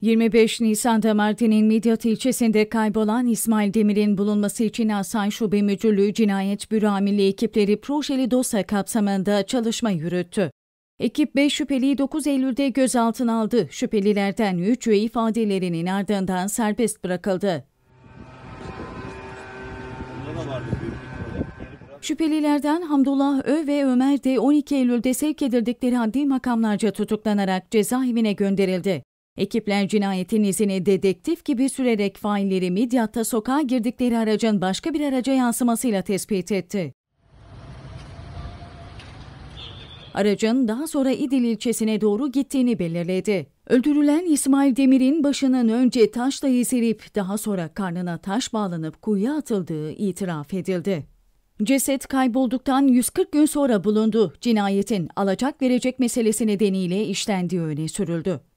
25 Nisan'da Mardin'in Midyat ilçesinde kaybolan İsmail Demir'in bulunması için Asayiş Şube Müdürlüğü Cinayet Büro Amirliği ekipleri projeli dosya kapsamında çalışma yürüttü. Ekip 5 şüpheliyi 9 Eylül'de gözaltına aldı. Şüphelilerden 3'ü ifadelerinin ardından serbest bırakıldı. Şüphelilerden Hamdullah Ö ve Ömer de 12 Eylül'de sevk edildikleri adli makamlarca tutuklanarak cezaevine gönderildi. Ekipler cinayetin izini dedektif gibi sürerek failleri Midyat'ta sokağa girdikleri aracın başka bir araca yansımasıyla tespit etti. Aracın daha sonra İdil ilçesine doğru gittiğini belirledi. Öldürülen İsmail Demir'in başının önce taşla ezilip daha sonra karnına taş bağlanıp kuyuya atıldığı itiraf edildi. Ceset kaybolduktan 140 gün sonra bulundu. Cinayetin alacak verecek meselesi nedeniyle işlendiği öne sürüldü.